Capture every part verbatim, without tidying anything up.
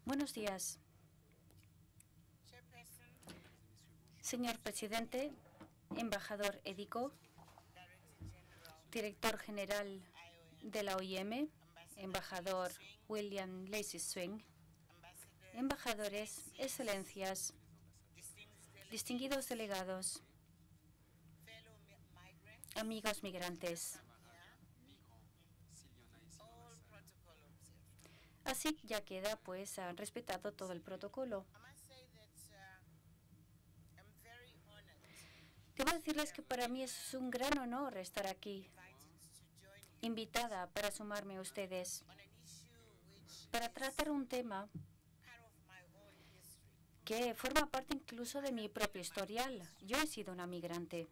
Buenos días, señor presidente, embajador Edico, director general de la O I M, embajador William Lacy Swing, embajadores, excelencias, distinguidos delegados, amigos migrantes. Así ya queda, pues, han respetado todo el protocolo. Debo decirles que para mí es un gran honor estar aquí, invitada para sumarme a ustedes, para tratar un tema que forma parte incluso de mi propio historial. Yo he sido una migrante.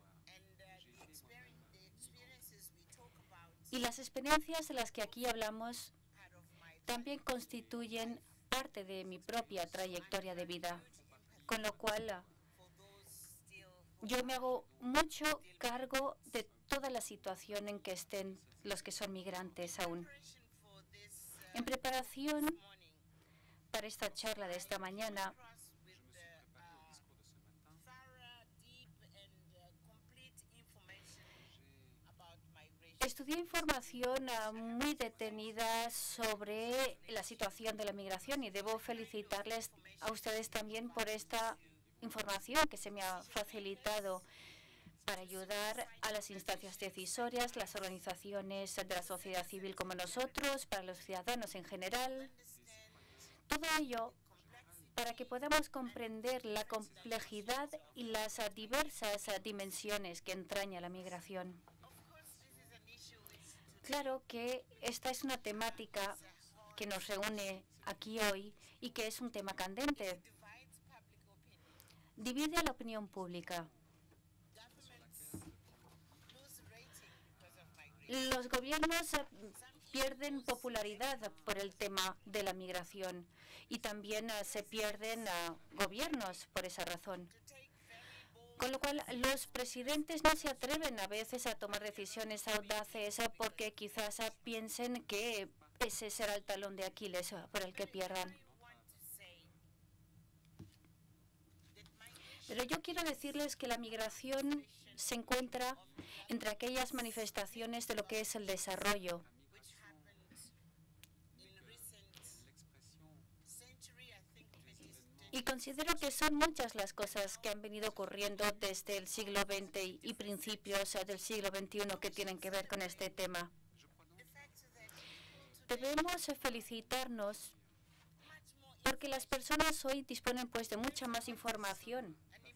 Y las experiencias de las que aquí hablamos también constituyen parte de mi propia trayectoria de vida, con lo cual yo me hago mucho cargo de toda la situación en que estén los que son migrantes aún. En preparación para esta charla de esta mañana, estudié información uh, muy detenida sobre la situación de la migración y debo felicitarles a ustedes también por esta información que se me ha facilitado para ayudar a las instancias decisorias, las organizaciones de la sociedad civil como nosotros, para los ciudadanos en general. Todo ello para que podamos comprender la complejidad y las uh, diversas uh, dimensiones que entraña la migración. Claro que esta es una temática que nos reúne aquí hoy y que es un tema candente. Divide a la opinión pública. Los gobiernos pierden popularidad por el tema de la migración y también uh, se pierden uh, gobiernos por esa razón. Con lo cual, los presidentes no se atreven a veces a tomar decisiones audaces porque quizás uh, piensen que ese será el talón de Aquiles uh, por el que pierdan. Pero yo quiero decirles que la migración se encuentra entre aquellas manifestaciones de lo que es el desarrollo. Y considero que son muchas las cosas que han venido ocurriendo desde el siglo veinte y principios del siglo veintiuno que tienen que ver con este tema. Debemos felicitarnos porque las personas hoy disponen pues de mucha más información.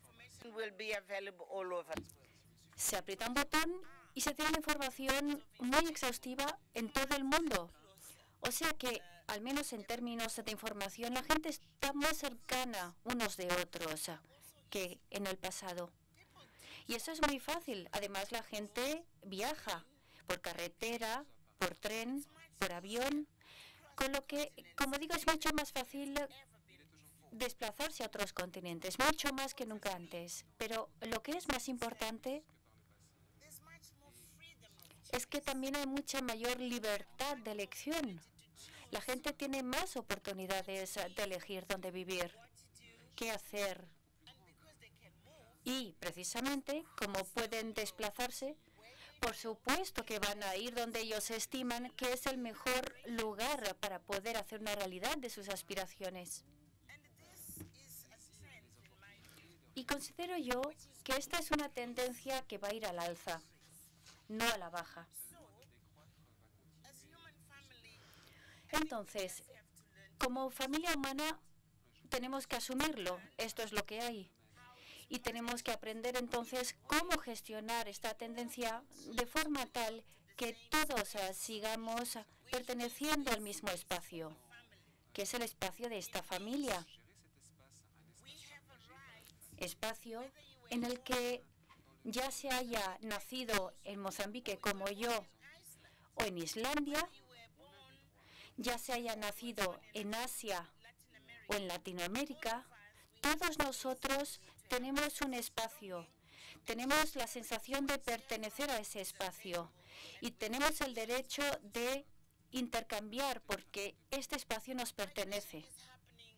Se aprieta un botón y se tiene una información muy exhaustiva en todo el mundo. O sea que, al menos en términos de información, la gente está más cercana unos de otros que en el pasado. Y eso es muy fácil. Además, la gente viaja por carretera, por tren, por avión, con lo que, como digo, es mucho más fácil desplazarse a otros continentes, mucho más que nunca antes. Pero lo que es más importante es que también hay mucha mayor libertad de elección. La gente tiene más oportunidades de elegir dónde vivir, qué hacer. Y precisamente, como pueden desplazarse, por supuesto que van a ir donde ellos estiman que es el mejor lugar para poder hacer una realidad de sus aspiraciones. Y considero yo que esta es una tendencia que va a ir al alza, no a la baja. Entonces, como familia humana, tenemos que asumirlo. Esto es lo que hay. Y tenemos que aprender entonces cómo gestionar esta tendencia de forma tal que todos uh, sigamos perteneciendo al mismo espacio, que es el espacio de esta familia. Espacio en el que ya se haya nacido en Mozambique como yo o en Islandia, ya se haya nacido en Asia o en Latinoamérica, todos nosotros tenemos un espacio, tenemos la sensación de pertenecer a ese espacio y tenemos el derecho de intercambiar porque este espacio nos pertenece.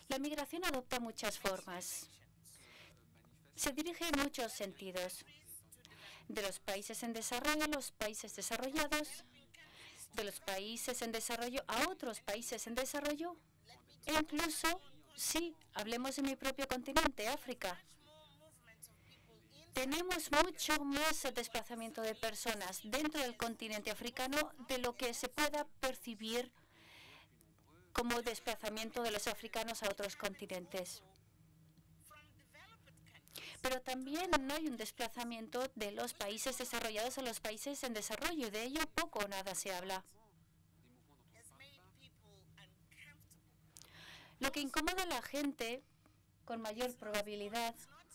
La migración adopta muchas formas. Se dirige en muchos sentidos. De los países en desarrollo a los países desarrollados, de los países en desarrollo a otros países en desarrollo, e incluso, sí, hablemos de mi propio continente, África. Tenemos mucho más desplazamiento de personas dentro del continente africano de lo que se pueda percibir como desplazamiento de los africanos a otros continentes. Pero también no hay un desplazamiento de los países desarrollados a los países en desarrollo, y de ello poco o nada se habla. Lo que incomoda a la gente, con mayor probabilidad,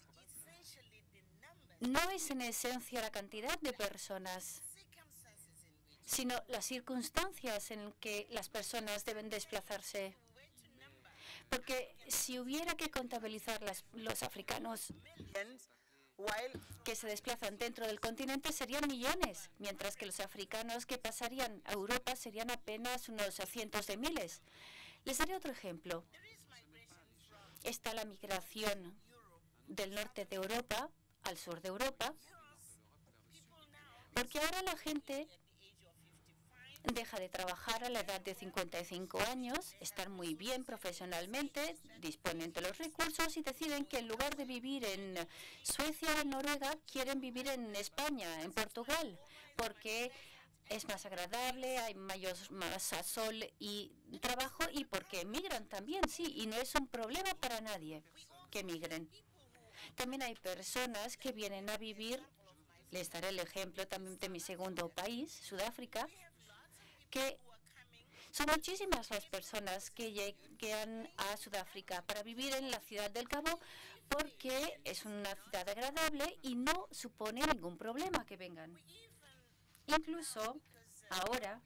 no es en esencia la cantidad de personas, sino las circunstancias en que las personas deben desplazarse. Porque si hubiera que contabilizar las, los africanos que se desplazan dentro del continente serían millones, mientras que los africanos que pasarían a Europa serían apenas unos cientos de miles. Les daré otro ejemplo. Está la migración del norte de Europa al sur de Europa, porque ahora la gente deja de trabajar a la edad de cincuenta y cinco años, están muy bien profesionalmente, disponen de los recursos y deciden que en lugar de vivir en Suecia o en Noruega, quieren vivir en España, en Portugal, porque es más agradable, hay mayor, más sol y trabajo, y porque emigran también, sí, y no es un problema para nadie que emigren. También hay personas que vienen a vivir, les daré el ejemplo también de mi segundo país, Sudáfrica, que son muchísimas las personas que llegan a Sudáfrica para vivir en la ciudad del Cabo, porque es una ciudad agradable y no supone ningún problema que vengan. Incluso ahora,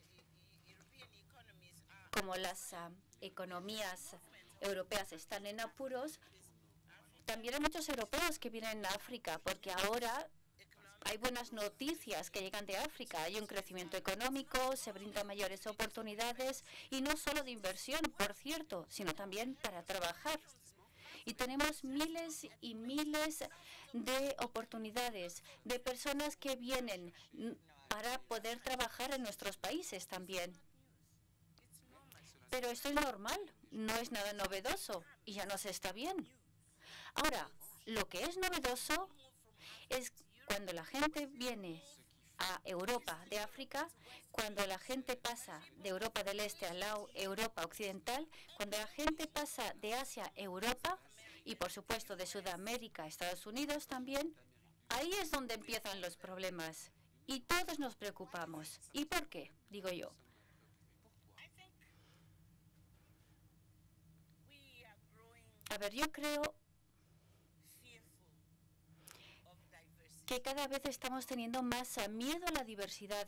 como las uh, economías europeas están en apuros, también hay muchos europeos que vienen a África, porque ahora hay buenas noticias que llegan de África. Hay un crecimiento económico, se brindan mayores oportunidades, y no solo de inversión, por cierto, sino también para trabajar. Y tenemos miles y miles de oportunidades, de personas que vienen para poder trabajar en nuestros países también. Pero esto es normal, no es nada novedoso, y ya nos está bien. Ahora, lo que es novedoso es cuando la gente viene a Europa de África, cuando la gente pasa de Europa del Este a la Europa Occidental, cuando la gente pasa de Asia a Europa, y por supuesto de Sudamérica a Estados Unidos también, ahí es donde empiezan los problemas. Y todos nos preocupamos. ¿Y por qué? Digo yo. A ver, yo creo que cada vez estamos teniendo más miedo a la diversidad.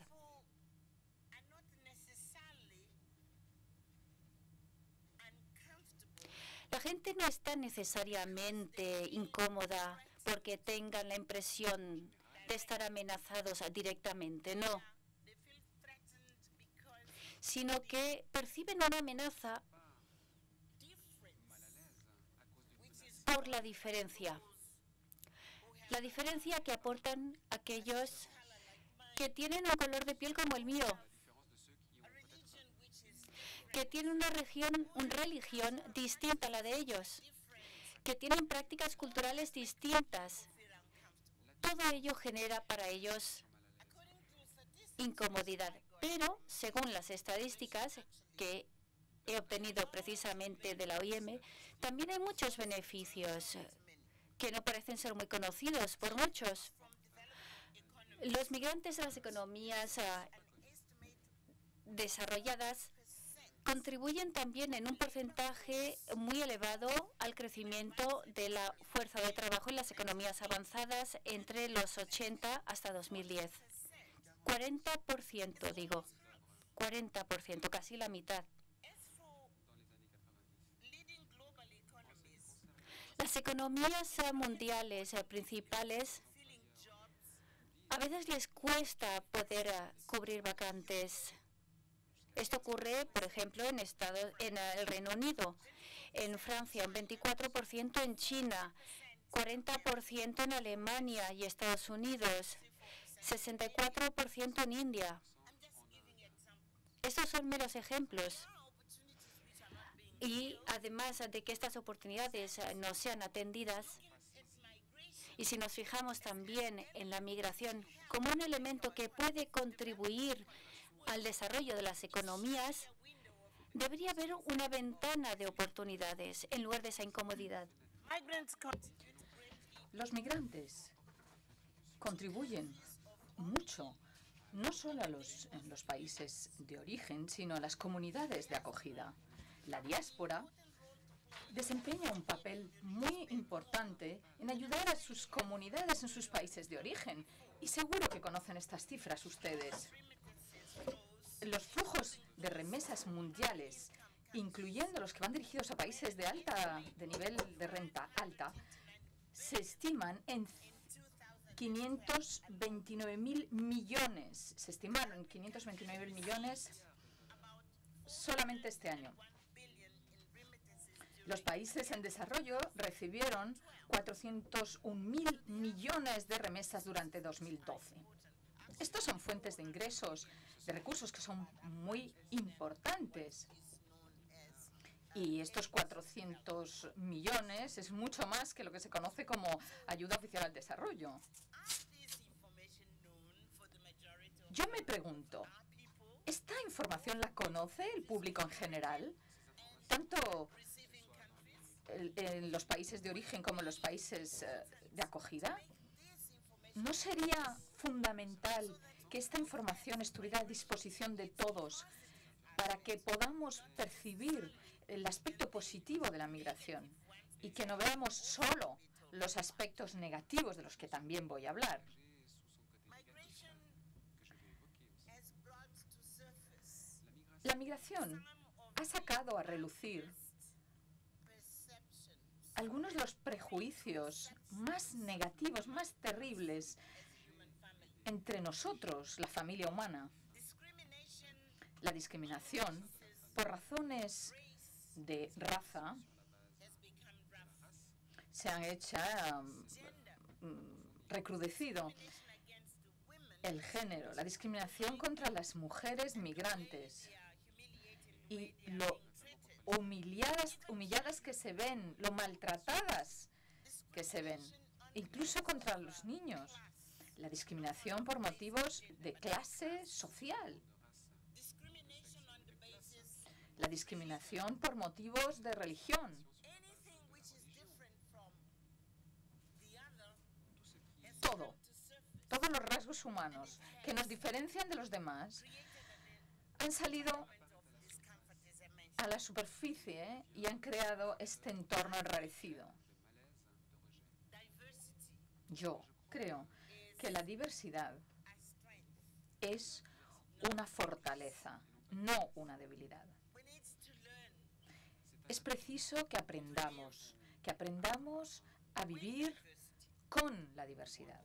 La gente no está necesariamente incómoda porque tengan la impresión de estar amenazados directamente, no. Sino que perciben una amenaza por la diferencia. La diferencia que aportan aquellos que tienen un color de piel como el mío, que tienen una región, una religión distinta a la de ellos, que tienen prácticas culturales distintas. Todo ello genera para ellos incomodidad. Pero, según las estadísticas que he obtenido precisamente de la O I M, también hay muchos beneficios que no parecen ser muy conocidos por muchos. Los migrantes de las economías uh, desarrolladas contribuyen también en un porcentaje muy elevado al crecimiento de la fuerza de trabajo en las economías avanzadas entre los ochenta hasta dos mil diez. cuarenta por ciento, digo, cuarenta por ciento, casi la mitad. Las economías mundiales principales a veces les cuesta poder cubrir vacantes. Esto ocurre, por ejemplo, en, Estado, en el Reino Unido. en Francia, un veinticuatro por ciento en China, cuarenta por ciento en Alemania y Estados Unidos, sesenta y cuatro por ciento en India. Estos son meros ejemplos. Y además de que estas oportunidades no sean atendidas, y si nos fijamos también en la migración como un elemento que puede contribuir al desarrollo de las economías, debería haber una ventana de oportunidades en lugar de esa incomodidad. Los migrantes contribuyen mucho, no solo a los, en los países de origen, sino a las comunidades de acogida. La diáspora desempeña un papel muy importante en ayudar a sus comunidades en sus países de origen. Y seguro que conocen estas cifras ustedes. Los flujos de remesas mundiales, incluyendo los que van dirigidos a países de alta, de nivel de renta alta, se estiman en quinientos veintinueve mil millones. Se estimaron quinientos veintinueve mil millones solamente este año. Los países en desarrollo recibieron cuatrocientos un mil millones de remesas durante dos mil doce. Estos son fuentes de ingresos, de recursos que son muy importantes. Y estos cuatrocientos millones es mucho más que lo que se conoce como ayuda oficial al desarrollo. Yo me pregunto, ¿esta información la conoce el público en general? Tanto en los países de origen como en los países de acogida. ¿No sería fundamental que esta información estuviera a disposición de todos para que podamos percibir el aspecto positivo de la migración y que no veamos solo los aspectos negativos de los que también voy a hablar? La migración ha sacado a relucir algunos de los prejuicios más negativos, más terribles entre nosotros, la familia humana. La discriminación por razones de raza se han hecho um, recrudecido. El género, la discriminación contra las mujeres migrantes y lo humilladas, humilladas que se ven, lo maltratadas que se ven, incluso contra los niños. La discriminación por motivos de clase social. La discriminación por motivos de religión. Todo, todos los rasgos humanos que nos diferencian de los demás han salido a la superficie ¿eh? y han creado este entorno enrarecido. Yo creo que la diversidad es una fortaleza, no una debilidad. Es preciso que aprendamos, que aprendamos a vivir con la diversidad.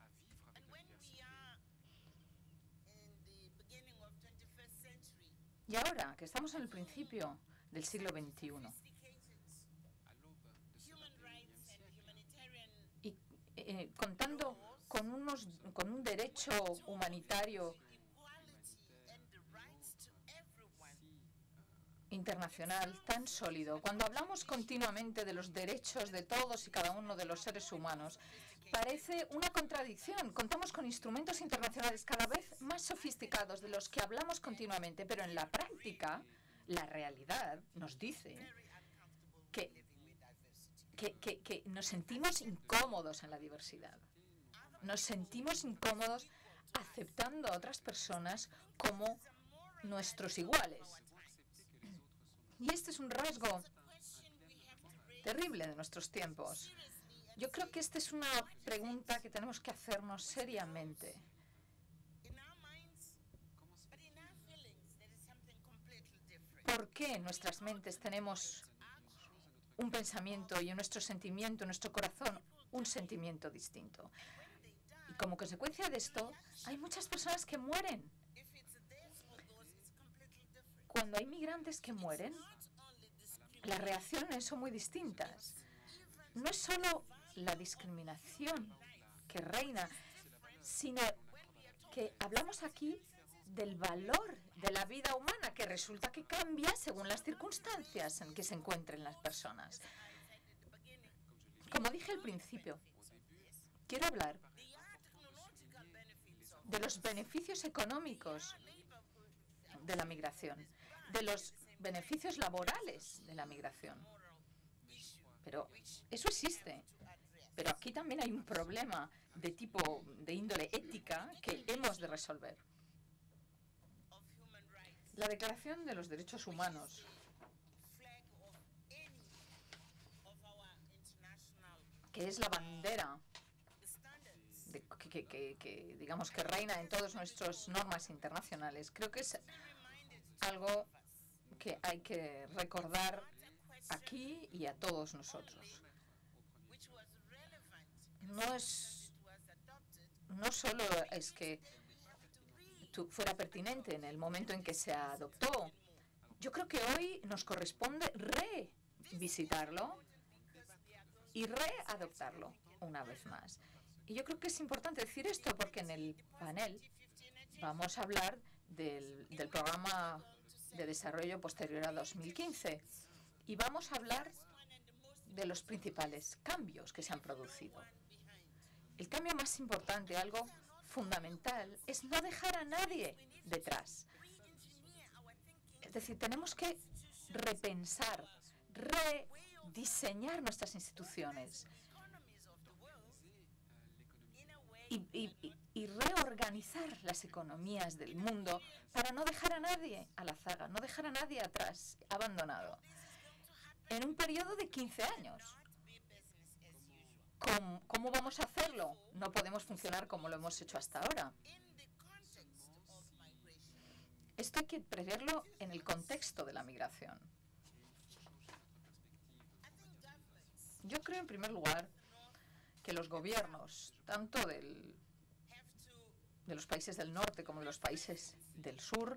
Y ahora que estamos en el principio del siglo veintiuno y eh, contando con, unos, con un derecho humanitario internacional tan sólido, cuando hablamos continuamente de los derechos de todos y cada uno de los seres humanos, parece una contradicción. Contamos con instrumentos internacionales cada vez más sofisticados de los que hablamos continuamente, pero en la práctica, la realidad nos dice que, que, que, que nos sentimos incómodos en la diversidad. Nos sentimos incómodos aceptando a otras personas como nuestros iguales. Y este es un rasgo terrible de nuestros tiempos. Yo creo que esta es una pregunta que tenemos que hacernos seriamente. ¿Por qué en nuestras mentes tenemos un pensamiento y en nuestro sentimiento, en nuestro corazón, un sentimiento distinto? Y como consecuencia de esto, hay muchas personas que mueren. Cuando hay migrantes que mueren, las reacciones son muy distintas. No es solo la discriminación que reina, sino que hablamos aquí del valor de la vida humana, que resulta que cambia según las circunstancias en que se encuentren las personas. Como dije al principio, quiero hablar de los beneficios económicos de la migración, de los beneficios laborales de la migración. Pero eso existe. Pero aquí también hay un problema de tipo, de índole ética que hemos de resolver. La Declaración de los Derechos Humanos que es la bandera de, que, que, que, que digamos que reina en todas nuestras normas internacionales, creo que es algo que hay que recordar aquí y a todos nosotros. No es, no solo es que tu, fuera pertinente en el momento en que se adoptó. Yo creo que hoy nos corresponde revisitarlo y readoptarlo una vez más. Y yo creo que es importante decir esto porque en el panel vamos a hablar del, del programa de desarrollo posterior a dos mil quince y vamos a hablar de los principales cambios que se han producido. El cambio más importante, algo fundamental, es no dejar a nadie detrás. Es decir, tenemos que repensar, rediseñar nuestras instituciones y, y, y reorganizar las economías del mundo para no dejar a nadie a la zaga, no dejar a nadie atrás, abandonado. En un periodo de quince años. ¿Cómo, ¿Cómo vamos a hacerlo? No podemos funcionar como lo hemos hecho hasta ahora. Esto hay que preverlo en el contexto de la migración. Yo creo, en primer lugar, que los gobiernos, tanto del, de los países del norte como de los países del sur,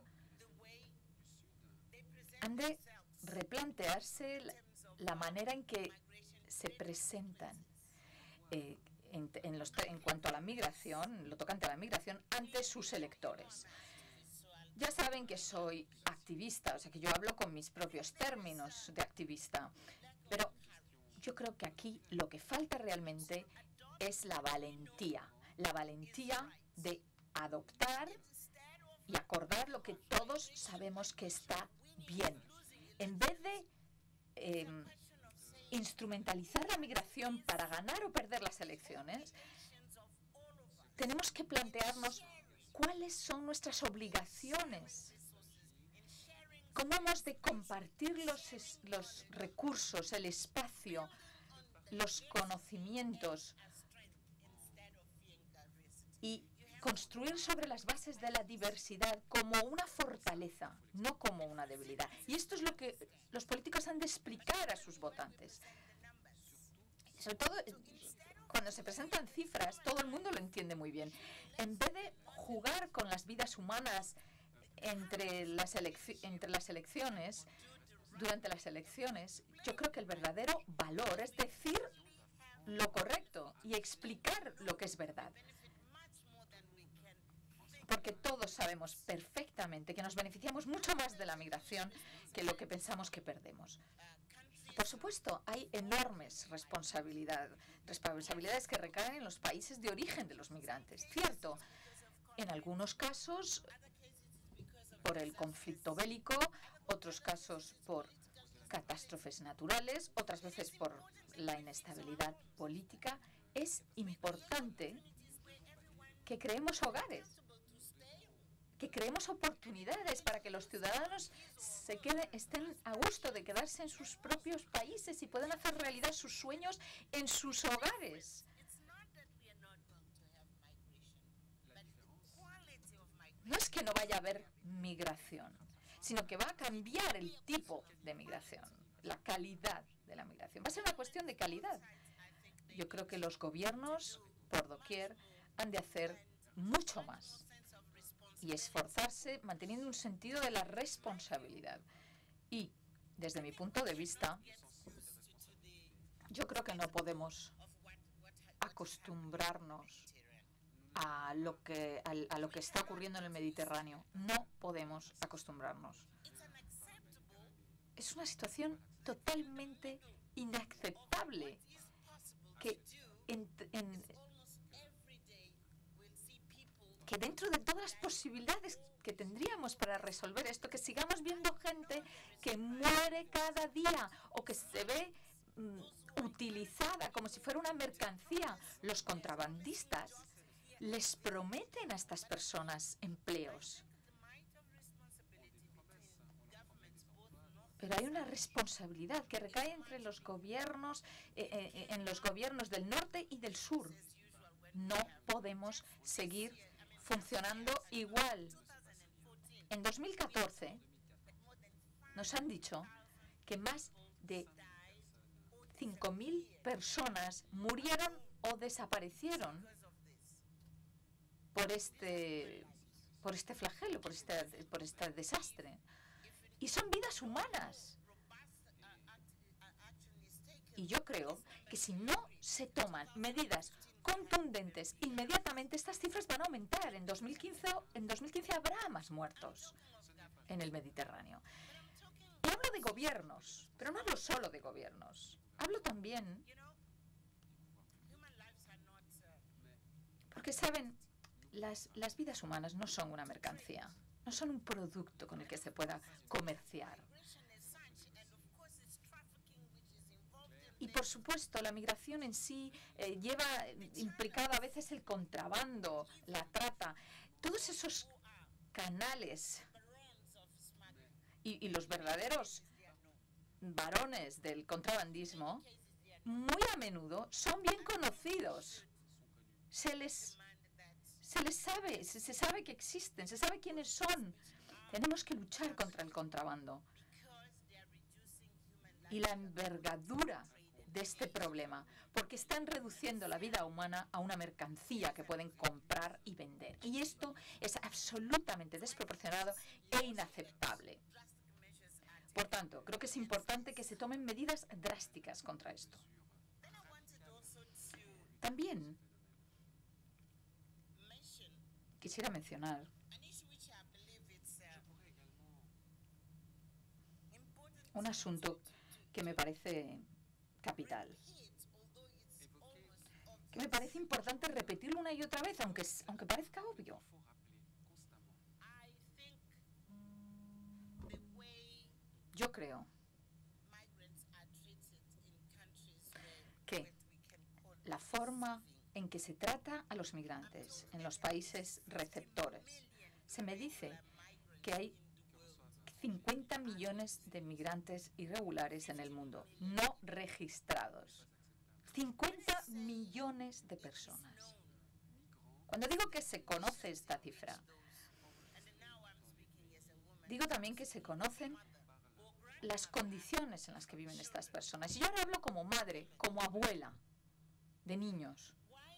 han de replantearse la, la manera en que se presentan eh, en, en, los, en cuanto a la migración, lo tocante a la migración, ante sus electores. Ya saben que soy activista, o sea que yo hablo con mis propios términos de activista, pero yo creo que aquí lo que falta realmente es la valentía, la valentía de adoptar y acordar lo que todos sabemos que está bien. En vez de eh, instrumentalizar la migración para ganar o perder las elecciones, tenemos que plantearnos cuáles son nuestras obligaciones, cómo hemos de compartir los, los recursos, el espacio, los conocimientos y construir sobre las bases de la diversidad como una fortaleza, no como una debilidad. Y esto es lo que los políticos han de explicar a sus votantes. Sobre todo, cuando se presentan cifras, todo el mundo lo entiende muy bien. En vez de jugar con las vidas humanas entre las, entre las elecciones, durante las elecciones, yo creo que el verdadero valor es decir lo correcto y explicar lo que es verdad. Porque todos sabemos perfectamente que nos beneficiamos mucho más de la migración que lo que pensamos que perdemos. Por supuesto, hay enormes responsabilidad, responsabilidades que recaen en los países de origen de los migrantes. Cierto, en algunos casos por el conflicto bélico, otros casos por catástrofes naturales, otras veces por la inestabilidad política. Es importante que creemos hogares, que creemos oportunidades para que los ciudadanos se queden, estén a gusto de quedarse en sus propios países y puedan hacer realidad sus sueños en sus hogares. No es que no vaya a haber migración, sino que va a cambiar el tipo de migración, la calidad de la migración. Va a ser una cuestión de calidad. Yo creo que los gobiernos, por doquier, han de hacer mucho más y esforzarse manteniendo un sentido de la responsabilidad. Y Desde mi punto de vista, yo creo que no podemos acostumbrarnos a lo que, a, a lo que está ocurriendo en el Mediterráneo. No podemos acostumbrarnos. Es una situación totalmente inaceptable que, en, en, que dentro de todas las posibilidades que tendríamos para resolver esto, que sigamos viendo gente que muere cada día o que se ve mm, utilizada como si fuera una mercancía. Los contrabandistas les prometen a estas personas empleos. Pero hay una responsabilidad que recae entre los gobiernos, eh, eh, en los gobiernos del norte y del sur. No podemos seguir funcionando igual. En dos mil catorce nos han dicho que más de cinco mil personas murieron o desaparecieron por este, por este flagelo, por este, por este desastre. Y son vidas humanas. Y yo creo que si no se toman medidas contundentes inmediatamente, estas cifras van a aumentar. En dos mil quince, en dos mil quince habrá más muertos en el Mediterráneo. Y hablo de gobiernos, pero no hablo solo de gobiernos. Hablo también, porque saben, las, las vidas humanas no son una mercancía, no son un producto con el que se pueda comerciar. Y por supuesto, la migración en sí eh, lleva implicado a veces el contrabando, la trata, todos esos canales y, y los verdaderos varones del contrabandismo muy a menudo son bien conocidos. Se les, se les sabe, se, se sabe que existen, se sabe quiénes son. Tenemos que luchar contra el contrabando. Y la envergadura de este problema, porque están reduciendo la vida humana a una mercancía que pueden comprar y vender. Y esto es absolutamente desproporcionado e inaceptable. Por tanto, creo que es importante que se tomen medidas drásticas contra esto. También quisiera mencionar un asunto que me parece capital, que me parece importante repetirlo una y otra vez, aunque, aunque parezca obvio. Yo creo que la forma en que se trata a los migrantes en los países receptores, se me dice que hay cincuenta millones de migrantes irregulares en el mundo, no registrados. cincuenta millones de personas. Cuando digo que se conoce esta cifra, digo también que se conocen las condiciones en las que viven estas personas. Y yo ahora hablo como madre, como abuela de niños.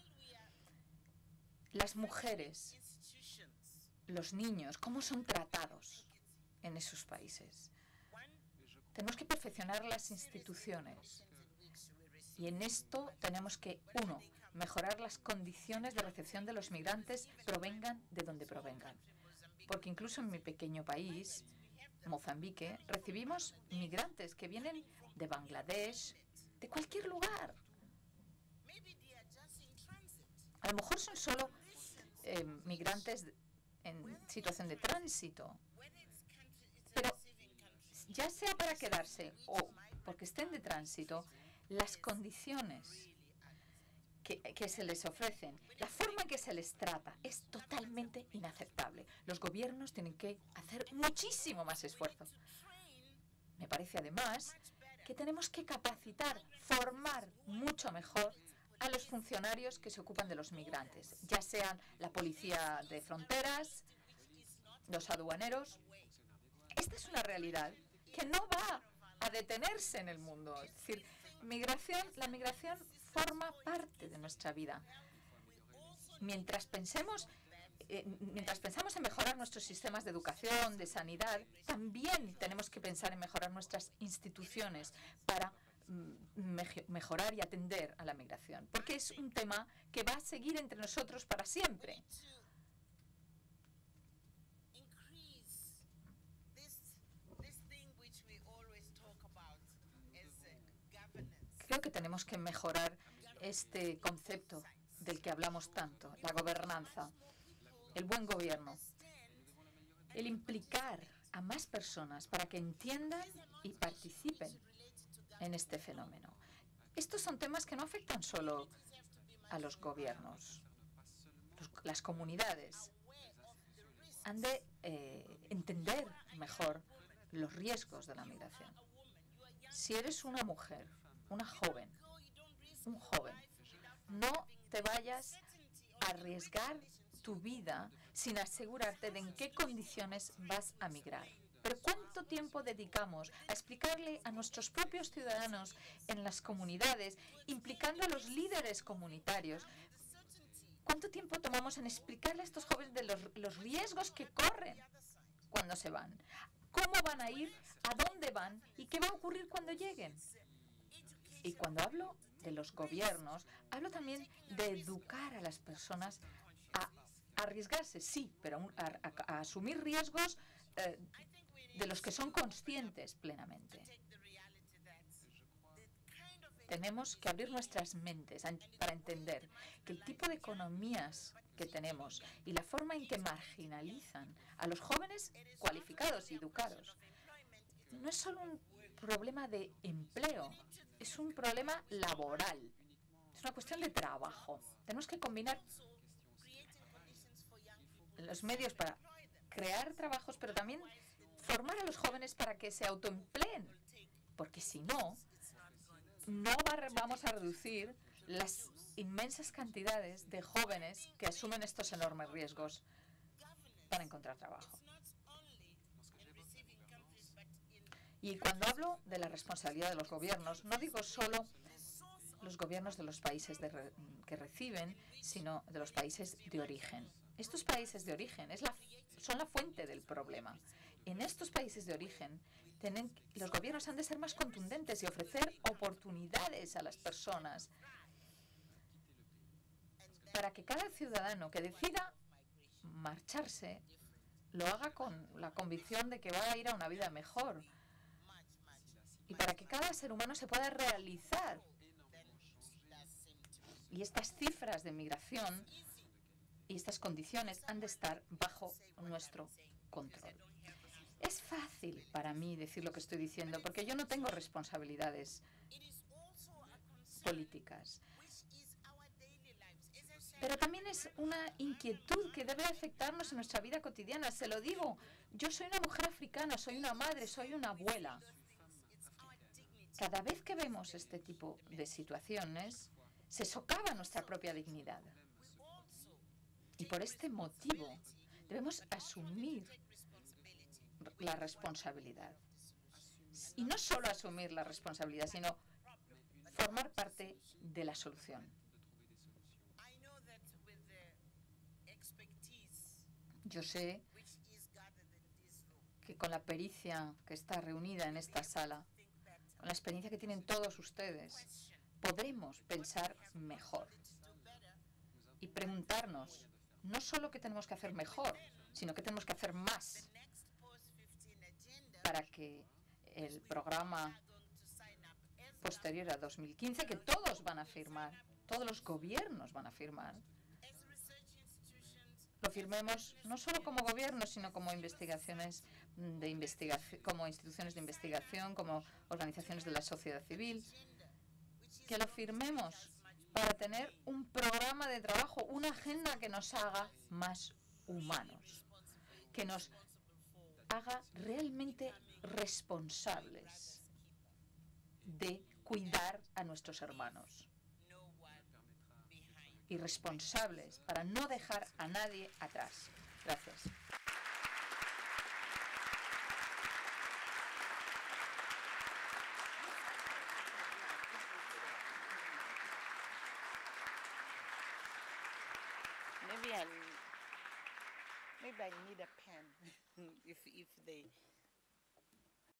Las mujeres, los niños, cómo son tratados en esos países. Tenemos que perfeccionar las instituciones. Y en esto tenemos que, uno, mejorar las condiciones de recepción de los migrantes, provengan de donde provengan. Porque incluso en mi pequeño país, Mozambique, recibimos migrantes que vienen de Bangladesh, de cualquier lugar. A lo mejor son solo eh, migrantes en situación de tránsito, pero ya sea para quedarse o porque estén de tránsito, las condiciones que, que se les ofrecen, la forma en que se les trata, es totalmente inaceptable. Los gobiernos tienen que hacer muchísimo más esfuerzo. Me parece además que tenemos que capacitar, formar mucho mejor a los funcionarios que se ocupan de los migrantes, ya sean la policía de fronteras, los aduaneros. Esta es una realidad que no va a detenerse en el mundo. Es decir, migración, la migración forma parte de nuestra vida. Mientras pensemos eh, mientras pensamos en mejorar nuestros sistemas de educación, de sanidad, también tenemos que pensar en mejorar nuestras instituciones para mejorar y atender a la migración, porque es un tema que va a seguir entre nosotros para siempre. Creo que tenemos que mejorar este concepto del que hablamos tanto, la gobernanza, el buen gobierno, el implicar a más personas para que entiendan y participen en este fenómeno. Estos son temas que no afectan solo a los gobiernos. Los, las comunidades han de eh, entender mejor los riesgos de la migración. Si eres una mujer, una joven, un joven, no te vayas a arriesgar tu vida sin asegurarte de en qué condiciones vas a migrar. Pero ¿cuánto tiempo dedicamos a explicarle a nuestros propios ciudadanos en las comunidades, implicando a los líderes comunitarios? ¿Cuánto tiempo tomamos en explicarle a estos jóvenes de los, los riesgos que corren cuando se van? ¿Cómo van a ir? ¿A dónde van? ¿Y qué va a ocurrir cuando lleguen? Y cuando hablo de los gobiernos, hablo también de educar a las personas a arriesgarse, sí, pero a, a, a asumir riesgos eh, de los que son conscientes plenamente. Tenemos que abrir nuestras mentes para entender que el tipo de economías que tenemos y la forma en que marginalizan a los jóvenes cualificados y educados no es solo un problema de empleo, es un problema laboral, es una cuestión de trabajo. Tenemos que combinar los medios para crear trabajos, pero también formar a los jóvenes para que se autoempleen, porque si no, no va, vamos a reducir las inmensas cantidades de jóvenes que asumen estos enormes riesgos para encontrar trabajo. Y cuando hablo de la responsabilidad de los gobiernos, no digo solo los gobiernos de los países de re, que reciben, sino de los países de origen. Estos países de origen es la, son la fuente del problema. En estos países de origen, tienen, los gobiernos han de ser más contundentes y ofrecer oportunidades a las personas para que cada ciudadano que decida marcharse lo haga con la convicción de que va a ir a una vida mejor y para que cada ser humano se pueda realizar. Y estas cifras de migración y estas condiciones han de estar bajo nuestro control. Es fácil para mí decir lo que estoy diciendo porque yo no tengo responsabilidades políticas. Pero también es una inquietud que debe afectarnos en nuestra vida cotidiana. Se lo digo, yo soy una mujer africana, soy una madre, soy una abuela. Cada vez que vemos este tipo de situaciones, se socava nuestra propia dignidad. Y por este motivo debemos asumir la responsabilidad. Y no solo asumir la responsabilidad, sino formar parte de la solución. Yo sé que con la pericia que está reunida en esta sala, con la experiencia que tienen todos ustedes, podremos pensar mejor y preguntarnos no solo qué tenemos que hacer mejor, sino qué tenemos que hacer más para que el programa posterior a dos mil quince, que todos van a firmar, todos los gobiernos van a firmar, lo firmemos no solo como gobierno, sino como investigaciones de investigación, como instituciones de investigación, como organizaciones de la sociedad civil, que lo firmemos para tener un programa de trabajo, una agenda que nos haga más humanos, que nos haga realmente responsables de cuidar a nuestros hermanos y responsables para no dejar a nadie atrás. Gracias. Muy bien. maybe I need a pen if if they